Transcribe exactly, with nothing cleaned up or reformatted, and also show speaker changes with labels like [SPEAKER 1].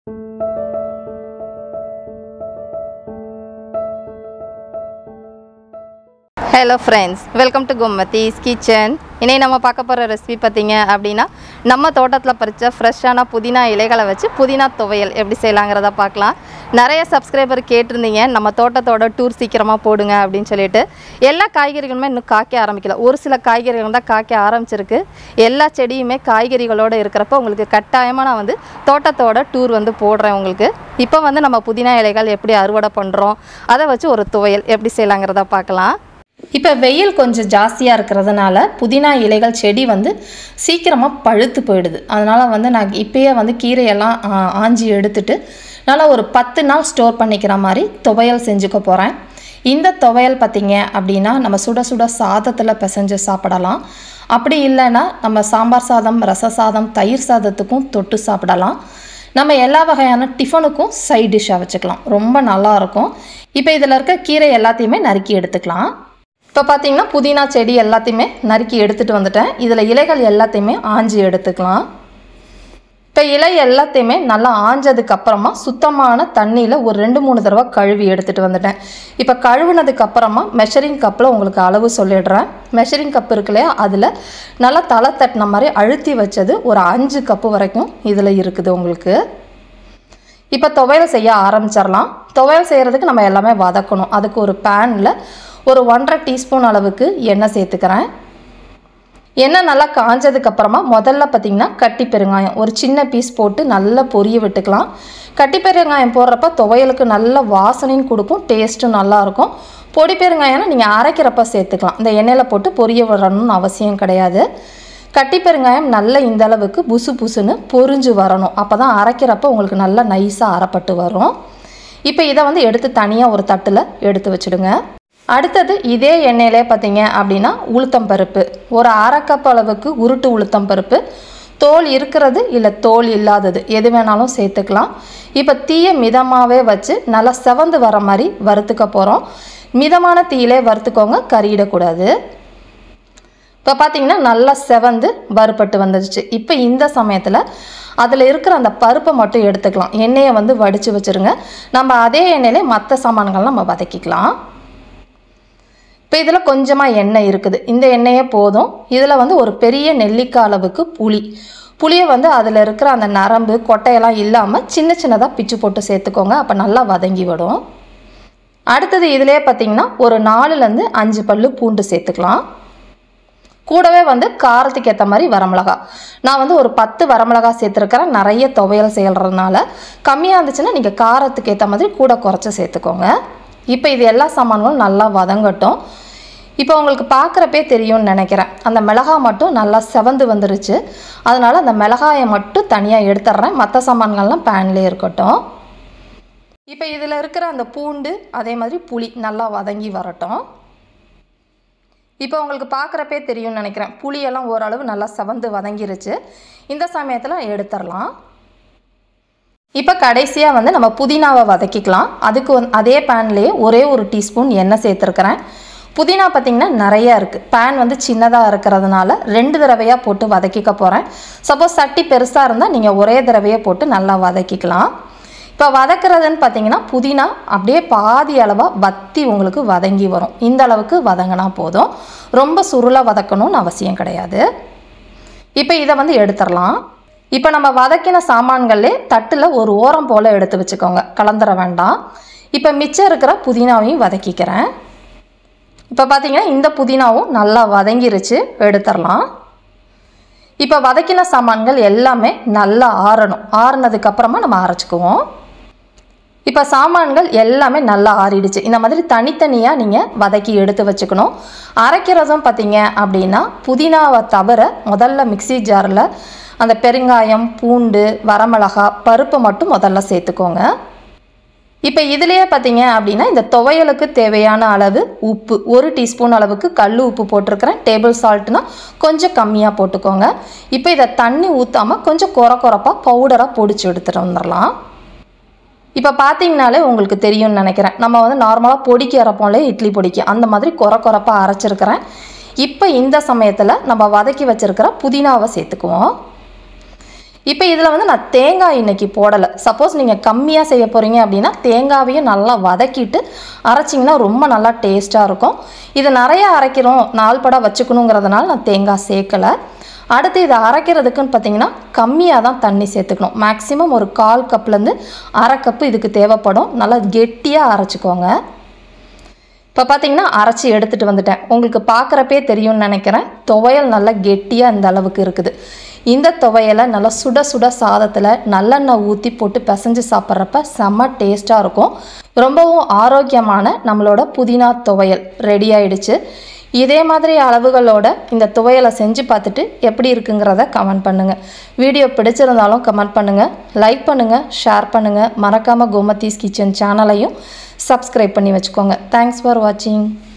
[SPEAKER 1] Hello friends, welcome to Gomati's Kitchen. இன்னை நம்ம பார்க்க போற ரெசிபி பாத்தீங்க அப்படினா நம்ம தோட்டத்துல பறிச்ச ஃப்ரெஷ்ஷான புதினா இலைகளை வச்சு புதினா துவையல் எப்படி செய்யலாம்ங்கறத பார்க்கலாம். நிறைய சப்ஸ்கிரைபர் கேட்டிருந்தீங்க நம்ம தோட்டத்தோட டூர் சீக்கிரமா போடுங்க அப்படினு சொல்லிட்டு. எல்லா காய்கறிகளுமே இன்னும் காய்க்க ஆரம்பிக்கல. ஒரு சில காய்கறிகள் தான் காய்க்க ஆரம்பிச்சிருக்கு. எல்லா செடியுமே காய்கறிகளோட இருக்கறப்ப உங்களுக்கு கட்டாயமா நான் வந்து தோட்டத்தோட டூர் வந்து போடுறேன் உங்களுக்கு. இப்போ வந்து நம்ம புதினா இலைகள் எப்படி அறுவடை பண்றோம் அத வச்சு ஒரு துவையல் எப்படி செய்யலாம்ங்கறத பார்க்கலாம். இப்போ வெயில் கொஞ்சம் ஜாஸ்தியாக இருக்கிறதுனால புதினா இலைகள் செடி வந்து சீக்கிரமாக பழுத்து போயிடுது. அதனால் வந்து நான் இப்போயே வந்து கீரையெல்லாம் ஆஞ்சி எடுத்துட்டு நல்லா ஒரு பத்து நாள் ஸ்டோர் பண்ணிக்கிற மாதிரி துவையல் செஞ்சுக்க போகிறேன். இந்த துவையல் பார்த்திங்க அப்படின்னா நம்ம சுட சுட சாதத்தில் பிசைஞ்சு சாப்பிடலாம். அப்படி இல்லைன்னா நம்ம சாம்பார் சாதம், ரச சாதம், தயிர் சாதத்துக்கும் தொட்டு சாப்பிடலாம். நம்ம எல்லா வகையான டிஃபனுக்கும் சைட் டிஷ்ஷாக வச்சுக்கலாம். ரொம்ப நல்லாயிருக்கும். இப்போ இதில் இருக்க கீரை எல்லாத்தையுமே நறுக்கி எடுத்துக்கலாம். இப்போ பார்த்தீங்கன்னா புதினா செடி எல்லாத்தையுமே நறுக்கி எடுத்துகிட்டு வந்துட்டேன். இதில் இலைகள் எல்லாத்தையுமே ஆஞ்சி எடுத்துக்கலாம். இப்போ இலை எல்லாத்தையுமே நல்லா ஆஞ்சதுக்கப்புறமா சுத்தமான தண்ணியில் ஒரு ரெண்டு மூணு தடவை கழுவி எடுத்துகிட்டு வந்துட்டேன். இப்போ கழுவுனதுக்கப்புறமா மெஷரிங் கப்பில் உங்களுக்கு அளவு சொல்லிடுறேன். மெஷரிங் கப் இருக்கு இல்லையா, அதில் நல்லா தலை தட்டின மாதிரி அழுத்தி வச்சது ஒரு அஞ்சு கப்பு வரைக்கும் இதில் இருக்குது உங்களுக்கு. இப்போ துவையல் செய்ய ஆரம்பிச்சிடலாம். துவையல் செய்கிறதுக்கு நம்ம எல்லாமே வதக்கணும். அதுக்கு ஒரு பேனில் ஒரு ஒன்றரை டீஸ்பூன் அளவுக்கு எண்ணெய் சேர்த்துக்கிறேன். எண்ணெய் நல்லா காஞ்சதுக்கப்புறமா முதல்ல பார்த்திங்கன்னா கட்டி பெருங்காயம் ஒரு சின்ன பீஸ் போட்டு நல்லா பொரிய விட்டுக்கலாம். கட்டி பெருங்காயம் போடுறப்ப துவையலுக்கு நல்ல வாசனையும் கொடுக்கும், டேஸ்ட்டும் நல்லாயிருக்கும். பொடி பெருங்காயம்னா நீங்கள் அரைக்கிறப்ப சேர்த்துக்கலாம். இந்த எண்ணெயில் போட்டு பொரிய விடணும்னு அவசியம் கிடையாது. கட்டி பெருங்காயம் நல்ல இந்த அளவுக்கு புசு புசுன்னு பொரிஞ்சு வரணும். அப்போ தான் அரைக்கிறப்ப உங்களுக்கு நல்லா நைஸாக அரைப்பட்டு வரும். இப்போ இதை வந்து எடுத்து தனியாக ஒரு தட்டில் எடுத்து வச்சுடுங்க. அடுத்தது இதே எண்ணெயிலே பார்த்தீங்க அப்படின்னா உளுத்தம் பருப்பு ஒரு அரை கப் அளவுக்கு உருட்டு உளுத்தம் பருப்பு, தோல் இருக்கிறது இல்லை தோல் இல்லாதது எது வேணாலும் சேர்த்துக்கலாம். இப்போ தீயை மிதமாகவே வச்சு நல்லா செவந்து வர மாதிரி வறுத்துக்க போகிறோம். மிதமான தீயிலே வறுத்துக்கோங்க, கறியிடக்கூடாது. இப்போ பார்த்தீங்கன்னா நல்லா செவந்து வறுப்பட்டு வந்துடுச்சு. இப்போ இந்த சமயத்தில் அதில் இருக்கிற அந்த பருப்பை மட்டும் எடுத்துக்கலாம். எண்ணெயை வந்து வடித்து வச்சுருங்க. நம்ம அதே எண்ணெயிலே மற்ற சாமான்கள் நம்ம வதக்கிக்கலாம். இப்போ இதில் கொஞ்சமாக எண்ணெய் இருக்குது, இந்த எண்ணெயே போதும். இதில் வந்து ஒரு பெரிய நெல்லிக்காய் அளவுக்கு புளி புளியை வந்து அதில் இருக்கிற அந்த நரம்பு கொட்டையெல்லாம் இல்லாமல் சின்ன சின்னதாக பிச்சு போட்டு சேர்த்துக்கோங்க. அப்போ நல்லா வதங்கி விடும். அடுத்தது இதிலே பார்த்திங்கன்னா ஒரு நாலுலேருந்து அஞ்சு பல்லு பூண்டு சேர்த்துக்கலாம். கூடவே வந்து காரத்துக்கு ஏற்ற மாதிரி வரமிளகா நான் வந்து ஒரு பத்து வரமிளகா சேர்த்துருக்கிறேன். நிறைய துவையல் செய்கிறதுனால கம்மியாக இருந்துச்சுன்னா நீங்கள் காரத்துக்கு ஏற்ற மாதிரி கூட குறைச்சி சேர்த்துக்கோங்க. இப்போ இது எல்லா சாமான்களும் நல்லா வதங்கட்டும். இப்போ உங்களுக்கு பார்க்குறப்பே தெரியும்னு நினைக்கிறேன், அந்த மிளகாய் மட்டும் நல்லா செவந்து வந்துருச்சு. அதனால் அந்த மிளகாயை மட்டும் தனியாக எடுத்துட்றேன். மற்ற சாமான்கள்லாம் பேன்லேயே இருக்கட்டும். இப்போ இதில் இருக்கிற அந்த பூண்டு அதே மாதிரி புளி நல்லா வதங்கி வரட்டும். இப்போ உங்களுக்கு பார்க்குறப்பே தெரியும்னு நினைக்கிறேன், புளியெல்லாம் ஓரளவு நல்லா செவந்து வதங்கிருச்சு. இந்த சமயத்தில் எடுத்துடலாம். இப்போ கடைசியாக வந்து நம்ம புதினாவை வதக்கிக்கலாம். அதுக்கு வந்து அதே பேன்லேயே ஒரே ஒரு டீஸ்பூன் எண்ணெய் சேர்த்துருக்கிறேன். புதினா பார்த்திங்கன்னா நிறையா இருக்குது. பேன் வந்து சின்னதாக இருக்கிறதுனால ரெண்டு தடவையாக போட்டு வதக்கிக்க போகிறேன். சப்போஸ் சட்டி பெருசாக இருந்தால் நீங்கள் ஒரே தடவையாக போட்டு நல்லா வதக்கிக்கலாம். இப்போ வதக்கிறதுன்னு பார்த்திங்கன்னா புதினா அப்படியே பாதி அளவாக வத்தி உங்களுக்கு வதங்கி வரும். இந்த அளவுக்கு வதங்கினா போதும், ரொம்ப சுருளாக வதக்கணும்னு அவசியம் கிடையாது. இப்போ இதை வந்து எடுத்துடலாம். இப்போ நம்ம வதக்கின சாமான்களே தட்டில் ஒரு ஓரம் போல் எடுத்து வச்சுக்கோங்க, கலந்துட வேண்டாம். இப்போ மிச்சம் இருக்கிற புதினாவையும் வதக்கிக்கிறேன். இப்போ பார்த்தீங்கன்னா இந்த புதினாவும் நல்லா வதங்கிருச்சு, எடுத்துடலாம். இப்போ வதக்கின சாமான்கள் எல்லாமே நல்லா ஆறணும். ஆறுனதுக்கப்புறமா நம்ம அரைச்சிக்குவோம். இப்போ சாமான்கள் எல்லாமே நல்லா ஆறிடுச்சு. இந்த மாதிரி தனித்தனியாக நீங்கள் வதக்கி எடுத்து வச்சுக்கணும். அரைக்கிறதும் பார்த்தீங்க அப்படின்னா புதினாவை தவிர முதல்ல மிக்சி ஜாரில் அந்த பெருங்காயம், பூண்டு, வரமிளகா, பருப்பு மட்டும் முதல்ல சேர்த்துக்கோங்க. இப்போ இதுலேயே பார்த்தீங்க அப்படின்னா இந்த துவையலுக்கு தேவையான அளவு உப்பு ஒரு டீஸ்பூன் அளவுக்கு கல் உப்பு போட்டிருக்கிறேன். டேபிள் சால்ட்னா கொஞ்சம் கம்மியாக போட்டுக்கோங்க. இப்போ இதை தண்ணி ஊற்றாமல் கொஞ்சம் குறை குறைப்பாக பவுடராக பொடிச்சு எடுத்துகிட்டு வந்துடலாம். இப்போ பார்த்தீங்கனாலே உங்களுக்கு தெரியும்னு நினைக்கிறேன், நம்ம வந்து நார்மலாக பொடிக்கு அரைப்போம்ல இட்லி பொடிக்கு, அந்த மாதிரி குறை குறைப்பாக அரைச்சிருக்கிறேன். இப்போ இந்த சமயத்தில் நம்ம வதக்கி வச்சுருக்கிற புதினாவை சேர்த்துக்குவோம். இப்போ இதில் வந்து நான் தேங்காய் இன்றைக்கி போடலை. சப்போஸ் நீங்கள் கம்மியாக செய்ய போகிறீங்க அப்படின்னா தேங்காயையும் நல்லா வதக்கிட்டு அரைச்சிங்கன்னா ரொம்ப நல்லா டேஸ்ட்டாக இருக்கும். இது நிறையா அரைக்கிறோம் நாள் படம் வச்சுக்கணுங்கிறதுனால நான் தேங்காய் சேர்க்கலை. அடுத்து இதை அரைக்கிறதுக்குன்னு பார்த்தீங்கன்னா கம்மியாக தான் தண்ணி சேர்த்துக்கணும். மேக்ஸிமம் ஒரு கால் கப்லேருந்து அரை கப்பு இதுக்கு தேவைப்படும். நல்லா கெட்டியாக அரைச்சிக்கோங்க. இப்போ பார்த்தீங்கன்னா அரைச்சி எடுத்துகிட்டு வந்துட்டேன். உங்களுக்கு பார்க்குறப்பே தெரியும்னு நினைக்கிறேன். துவையல் நல்லா கெட்டியாக இந்த அளவுக்கு இருக்குது. இந்த துவையலை நல்லா சுட சுட சாதத்தில் நல்லெண்ணெய் ஊற்றி போட்டு பிசைஞ்சு சாப்பிட்றப்ப செம்ம டேஸ்ட்டாக இருக்கும். ரொம்பவும் ஆரோக்கியமான நம்மளோட புதினா துவையல் ரெடி ஆயிடுச்சு. இதே மாதிரி அளவுகளோட இந்த துவையலை செஞ்சு பார்த்துட்டு எப்படி இருக்குங்கிறத கமெண்ட் பண்ணுங்கள். வீடியோ பிடிச்சிருந்தாலும் கமெண்ட் பண்ணுங்கள், லைக் பண்ணுங்கள், ஷேர் பண்ணுங்கள். மறக்காமல் கோமதீஸ் கிச்சன் சேனலையும் சப்ஸ்கிரைப் பண்ணி வச்சுக்கோங்க. தேங்க்ஸ் ஃபார் வாட்சிங்.